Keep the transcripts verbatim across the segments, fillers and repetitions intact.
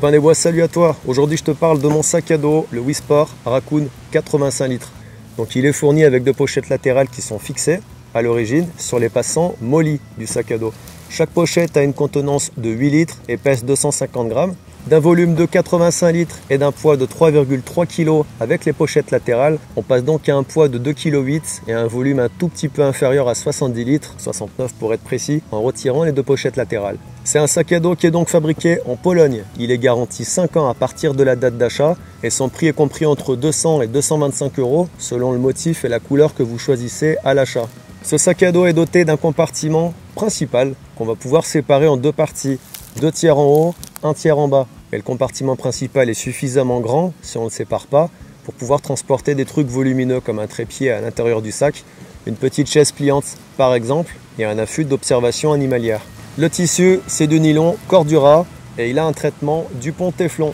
Copain des bois, salut à toi. Aujourd'hui je te parle de mon sac à dos, le Wisport Raccoon quatre-vingt-cinq litres. Donc il est fourni avec deux pochettes latérales qui sont fixées à l'origine sur les passants mollys du sac à dos. Chaque pochette a une contenance de huit litres et pèse deux cent cinquante grammes, d'un volume de quatre-vingt-cinq litres et d'un poids de trois virgule trois kilos avec les pochettes latérales. On passe donc à un poids de deux virgule huit kilos et à un volume un tout petit peu inférieur à soixante-dix litres, soixante-neuf pour être précis, en retirant les deux pochettes latérales. C'est un sac à dos qui est donc fabriqué en Pologne. Il est garanti cinq ans à partir de la date d'achat et son prix est compris entre deux cents et deux cent vingt-cinq euros selon le motif et la couleur que vous choisissez à l'achat. Ce sac à dos est doté d'un compartiment principal qu'on va pouvoir séparer en deux parties, deux tiers en haut, un tiers en bas. Et le compartiment principal est suffisamment grand, si on ne le sépare pas, pour pouvoir transporter des trucs volumineux comme un trépied à l'intérieur du sac, une petite chaise pliante par exemple, et un affût d'observation animalière. Le tissu, c'est du nylon Cordura et il a un traitement Dupont Téflon.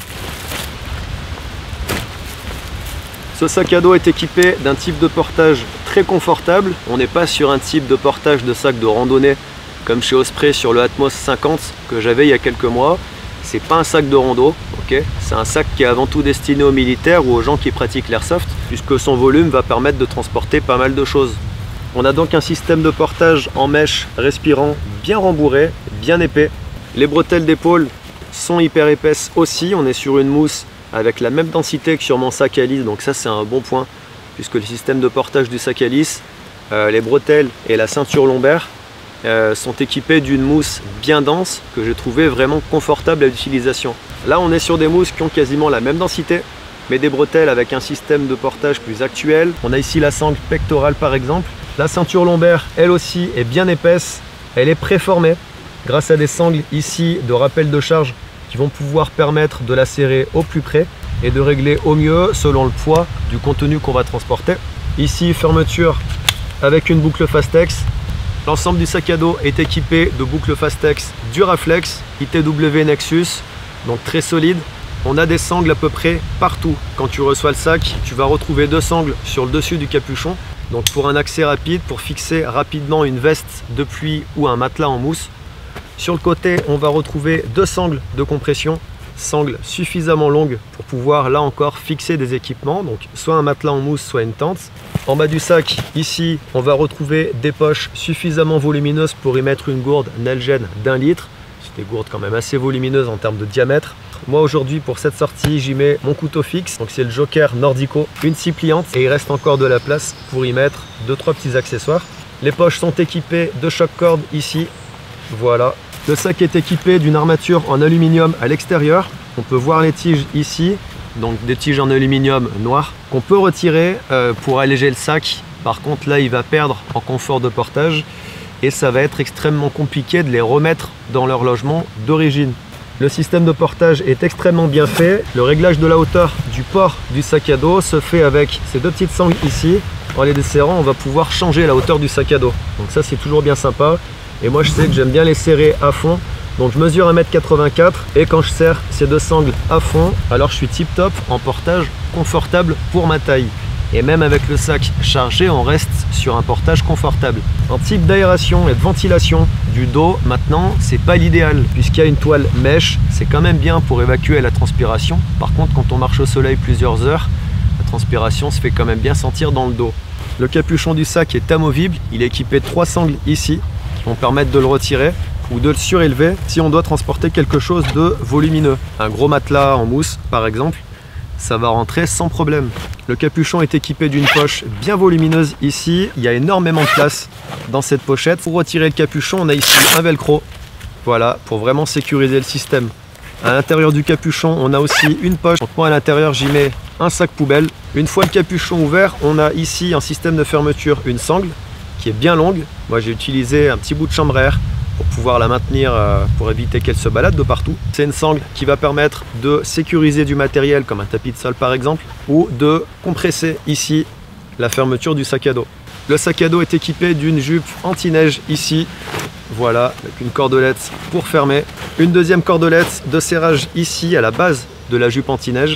Ce sac à dos est équipé d'un type de portage très confortable. On n'est pas sur un type de portage de sac de randonnée comme chez Osprey sur le Atmos cinquante que j'avais il y a quelques mois. C'est pas un sac de rando, ok. C'est un sac qui est avant tout destiné aux militaires ou aux gens qui pratiquent l'airsoft, puisque son volume va permettre de transporter pas mal de choses. On a donc un système de portage en mèche respirant, bien rembourré, bien épais. Les bretelles d'épaule sont hyper épaisses aussi. On est sur une mousse avec la même densité que sur mon sac à lisse, donc ça c'est un bon point, puisque le système de portage du sac à lisse, euh, les bretelles et la ceinture lombaire euh, sont équipés d'une mousse bien dense que j'ai trouvé vraiment confortable à l'utilisation. Là on est sur des mousses qui ont quasiment la même densité, mais des bretelles avec un système de portage plus actuel. On a ici la sangle pectorale par exemple. La ceinture lombaire, elle aussi, est bien épaisse. Elle est préformée grâce à des sangles ici de rappel de charge qui vont pouvoir permettre de la serrer au plus près et de régler au mieux selon le poids du contenu qu'on va transporter. Ici, fermeture avec une boucle Fastex. L'ensemble du sac à dos est équipé de boucles Fastex Duraflex I T W Nexus, donc très solide. On a des sangles à peu près partout. Quand tu reçois le sac, tu vas retrouver deux sangles sur le dessus du capuchon. Donc pour un accès rapide, pour fixer rapidement une veste de pluie ou un matelas en mousse. Sur le côté, on va retrouver deux sangles de compression, sangles suffisamment longues pour pouvoir là encore fixer des équipements, donc soit un matelas en mousse, soit une tente. En bas du sac, ici, on va retrouver des poches suffisamment volumineuses pour y mettre une gourde Nalgene d'un litre. C'est des gourdes quand même assez volumineuses en termes de diamètre. Moi aujourd'hui pour cette sortie j'y mets mon couteau fixe, donc c'est le Joker Nordico, une scie pliante et il reste encore de la place pour y mettre deux trois petits accessoires. Les poches sont équipées de choc-corde ici, voilà. Le sac est équipé d'une armature en aluminium à l'extérieur. On peut voir les tiges ici, donc des tiges en aluminium noir qu'on peut retirer euh, pour alléger le sac. Par contre là il va perdre en confort de portage et ça va être extrêmement compliqué de les remettre dans leur logement d'origine. Le système de portage est extrêmement bien fait. Le réglage de la hauteur du port du sac à dos se fait avec ces deux petites sangles ici. En les desserrant, on va pouvoir changer la hauteur du sac à dos. Donc ça, c'est toujours bien sympa. Et moi, je sais que j'aime bien les serrer à fond. Donc je mesure un mètre quatre-vingt-quatre et quand je serre ces deux sangles à fond, alors je suis tip top en portage confortable pour ma taille. Et même avec le sac chargé, on reste sur un portage confortable. En type d'aération et de ventilation du dos, maintenant, c'est pas l'idéal. Puisqu'il y a une toile mèche, c'est quand même bien pour évacuer la transpiration. Par contre, quand on marche au soleil plusieurs heures, la transpiration se fait quand même bien sentir dans le dos. Le capuchon du sac est amovible. Il est équipé de trois sangles ici qui vont permettre de le retirer ou de le surélever si on doit transporter quelque chose de volumineux. Un gros matelas en mousse, par exemple, ça va rentrer sans problème. Le capuchon est équipé d'une poche bien volumineuse ici. Il y a énormément de place dans cette pochette. Pour retirer le capuchon, on a ici un velcro. Voilà, pour vraiment sécuriser le système. À l'intérieur du capuchon, on a aussi une poche. Donc moi, à l'intérieur, j'y mets un sac poubelle. Une fois le capuchon ouvert, on a ici un système de fermeture, une sangle qui est bien longue. Moi, j'ai utilisé un petit bout de chambre à air pour pouvoir la maintenir, euh, pour éviter qu'elle se balade de partout. C'est une sangle qui va permettre de sécuriser du matériel comme un tapis de sol par exemple, ou de compresser ici la fermeture du sac à dos. Le sac à dos est équipé d'une jupe anti-neige ici, voilà, avec une cordelette pour fermer. Une deuxième cordelette de serrage ici à la base de la jupe anti-neige.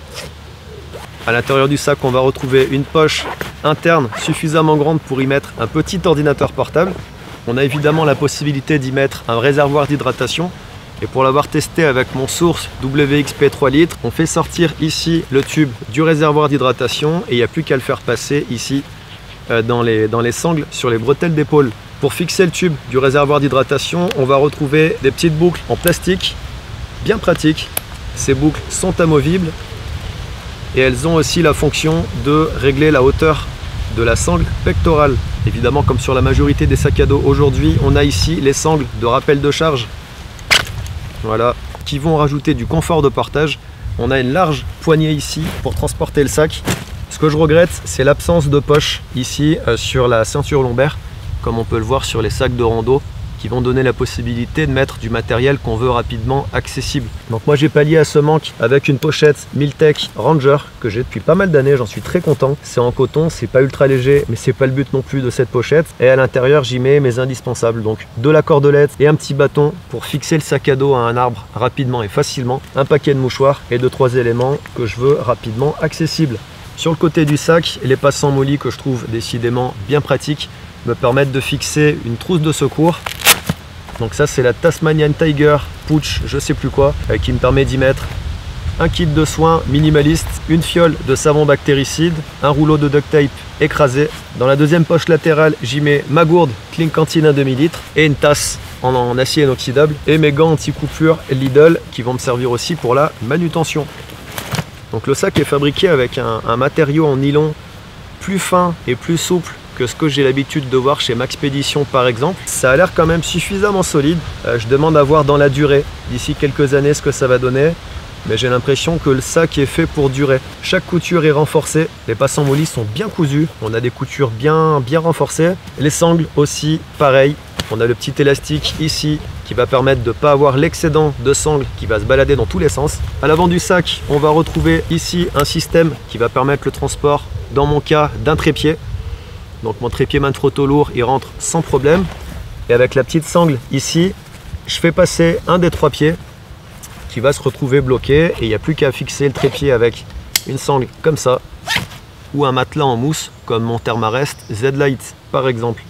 À l'intérieur du sac, on va retrouver une poche interne suffisamment grande pour y mettre un petit ordinateur portable. On a évidemment la possibilité d'y mettre un réservoir d'hydratation Et pour l'avoir testé avec mon Source W X P trois litres, on fait sortir ici le tube du réservoir d'hydratation et il n'y a plus qu'à le faire passer ici euh, dans, les, dans les sangles sur les bretelles d'épaule. Pour fixer le tube du réservoir d'hydratation, on va retrouver des petites boucles en plastique, bien pratiques. Ces boucles sont amovibles et elles ont aussi la fonction de régler la hauteur de la sangle pectorale. Évidemment, comme sur la majorité des sacs à dos aujourd'hui, on a ici les sangles de rappel de charge, voilà, qui vont rajouter du confort de portage. On a une large poignée ici pour transporter le sac. Ce que je regrette, c'est l'absence de poche ici euh, sur la ceinture lombaire, comme on peut le voir sur les sacs de rando, qui vont donner la possibilité de mettre du matériel qu'on veut rapidement accessible. Donc moi j'ai pallié à ce manque avec une pochette Miltech Ranger que j'ai depuis pas mal d'années, j'en suis très content. C'est en coton, c'est pas ultra léger, mais c'est pas le but non plus de cette pochette. Et à l'intérieur j'y mets mes indispensables, donc de la cordelette et un petit bâton pour fixer le sac à dos à un arbre rapidement et facilement, un paquet de mouchoirs et deux trois éléments que je veux rapidement accessibles. Sur le côté du sac, les passants mollis que je trouve décidément bien pratiques me permettent de fixer une trousse de secours. Donc ça c'est la Tasmanian Tiger Pouch, je sais plus quoi, euh, qui me permet d'y mettre un kit de soins minimaliste, une fiole de savon bactéricide, un rouleau de duct tape écrasé. Dans la deuxième poche latérale, j'y mets ma gourde Clean Canteen un demi litre et une tasse en, en acier inoxydable et mes gants anti-coupure Lidl qui vont me servir aussi pour la manutention. Donc le sac est fabriqué avec un, un matériau en nylon plus fin et plus souple que ce que j'ai l'habitude de voir chez Maxpédition par exemple. Ça a l'air quand même suffisamment solide. Euh, je demande à voir dans la durée, d'ici quelques années, ce que ça va donner. Mais j'ai l'impression que le sac est fait pour durer. Chaque couture est renforcée. Les passants mollis sont bien cousus. On a des coutures bien, bien renforcées. Les sangles aussi, pareil. On a le petit élastique ici qui va permettre de ne pas avoir l'excédent de sangle qui va se balader dans tous les sens. À l'avant du sac, on va retrouver ici un système qui va permettre le transport, dans mon cas, d'un trépied. Donc mon trépied Manfrotto lourd, il rentre sans problème. Et avec la petite sangle ici, je fais passer un des trois pieds qui va se retrouver bloqué. Et il n'y a plus qu'à fixer le trépied avec une sangle comme ça. Ou un matelas en mousse, comme mon Thermarest Z-Lite par exemple.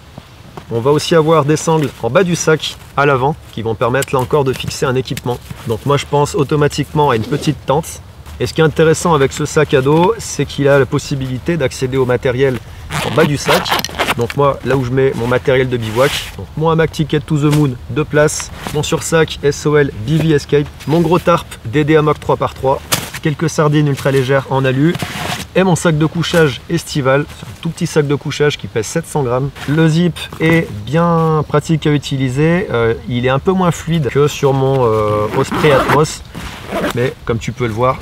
On va aussi avoir des sangles en bas du sac à l'avant qui vont permettre là encore de fixer un équipement. Donc moi je pense automatiquement à une petite tente. Et ce qui est intéressant avec ce sac à dos, c'est qu'il a la possibilité d'accéder au matériel en bas du sac. Donc moi, là où je mets mon matériel de bivouac, donc mon hamac Ticket to the Moon, deux places, mon sursac S O L B V Escape, mon gros tarp D D Hammock trois par trois, quelques sardines ultra légères en alu, et mon sac de couchage estival, un tout petit sac de couchage qui pèse sept cents grammes. Le zip est bien pratique à utiliser, euh, il est un peu moins fluide que sur mon euh, Osprey Atmos, mais comme tu peux le voir,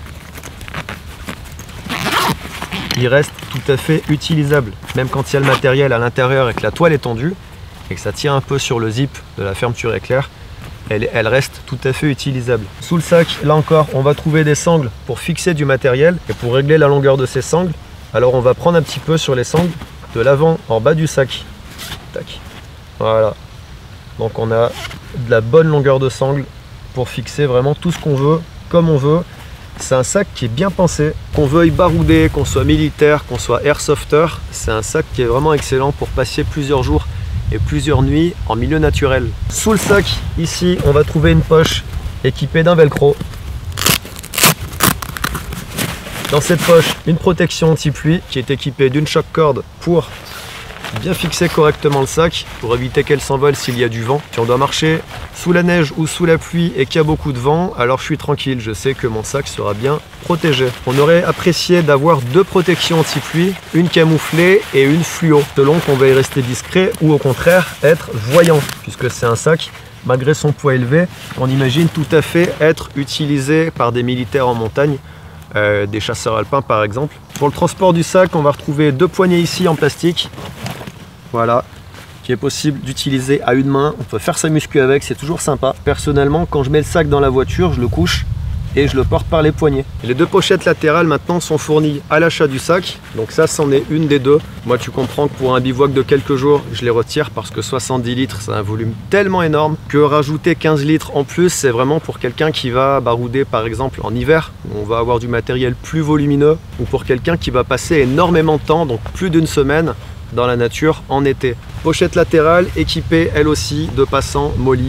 il reste tout à fait utilisable. Même quand il y a le matériel à l'intérieur et que la toile est tendue et que ça tire un peu sur le zip de la fermeture éclair, elle, elle reste tout à fait utilisable. Sous le sac, là encore, on va trouver des sangles pour fixer du matériel et pour régler la longueur de ces sangles. Alors on va prendre un petit peu sur les sangles de l'avant en bas du sac. Tac. Voilà. Donc on a de la bonne longueur de sangle pour fixer vraiment tout ce qu'on veut, comme on veut. C'est un sac qui est bien pensé, qu'on veuille barouder, qu'on soit militaire, qu'on soit airsofter, c'est un sac qui est vraiment excellent pour passer plusieurs jours et plusieurs nuits en milieu naturel. Sous le sac, ici, on va trouver une poche équipée d'un velcro. Dans cette poche, une protection anti-pluie qui est équipée d'une choc corde pour bien fixer correctement le sac, pour éviter qu'elle s'envole s'il y a du vent. Si on doit marcher sous la neige ou sous la pluie et qu'il y a beaucoup de vent, alors je suis tranquille, je sais que mon sac sera bien protégé. On aurait apprécié d'avoir deux protections anti-pluie, une camouflée et une fluo, selon qu'on veuille rester discret ou au contraire être voyant, puisque c'est un sac, malgré son poids élevé, on imagine tout à fait être utilisé par des militaires en montagne, euh, des chasseurs alpins par exemple. Pour le transport du sac, on va retrouver deux poignées ici en plastique. Voilà, qui est possible d'utiliser à une main. On peut faire sa muscu avec, c'est toujours sympa. Personnellement, quand je mets le sac dans la voiture, je le couche et je le porte par les poignets. Et les deux pochettes latérales maintenant sont fournies à l'achat du sac. Donc ça, c'en est une des deux. Moi, tu comprends que pour un bivouac de quelques jours, je les retire parce que soixante-dix litres, c'est un volume tellement énorme que rajouter quinze litres en plus, c'est vraiment pour quelqu'un qui va barouder par exemple en hiver, où on va avoir du matériel plus volumineux, ou pour quelqu'un qui va passer énormément de temps, donc plus d'une semaine, dans la nature en été. Pochette latérale équipée elle aussi de passants mollis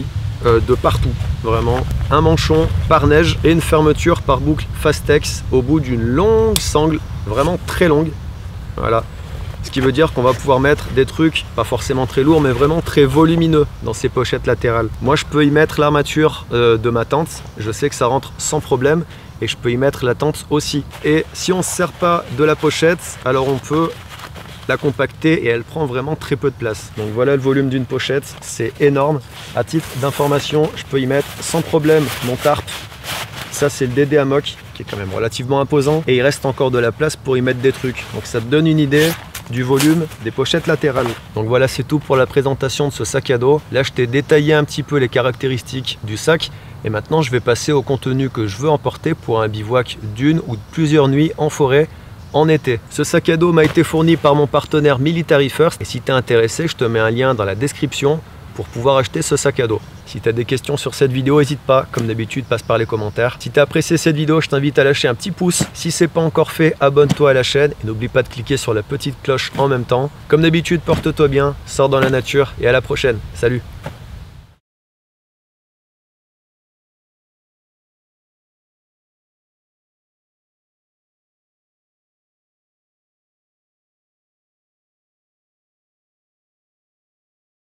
euh, de partout, vraiment. Un manchon par neige et une fermeture par boucle Fastex au bout d'une longue sangle, vraiment très longue. Voilà. Ce qui veut dire qu'on va pouvoir mettre des trucs, pas forcément très lourds, mais vraiment très volumineux dans ces pochettes latérales. Moi, je peux y mettre l'armature euh, de ma tente. Je sais que ça rentre sans problème. Et je peux y mettre la tente aussi. Et si on ne se sert pas de la pochette, alors on peut la compacter et elle prend vraiment très peu de place. Donc voilà le volume d'une pochette, c'est énorme. À titre d'information, je peux y mettre sans problème mon tarp. Ça, c'est le D D Amok qui est quand même relativement imposant. Et il reste encore de la place pour y mettre des trucs. Donc ça te donne une idée du volume des pochettes latérales. Donc voilà, c'est tout pour la présentation de ce sac à dos. Là, je t'ai détaillé un petit peu les caractéristiques du sac. Et maintenant, je vais passer au contenu que je veux emporter pour un bivouac d'une ou de plusieurs nuits en forêt en été. Ce sac à dos m'a été fourni par mon partenaire Military First. Et si tu es intéressé, je te mets un lien dans la description pour pouvoir acheter ce sac à dos. Si tu as des questions sur cette vidéo, n'hésite pas, comme d'habitude, passe par les commentaires. Si tu as apprécié cette vidéo, je t'invite à lâcher un petit pouce. Si ce n'est pas encore fait, abonne-toi à la chaîne et n'oublie pas de cliquer sur la petite cloche en même temps. Comme d'habitude, porte-toi bien, sors dans la nature et à la prochaine. Salut!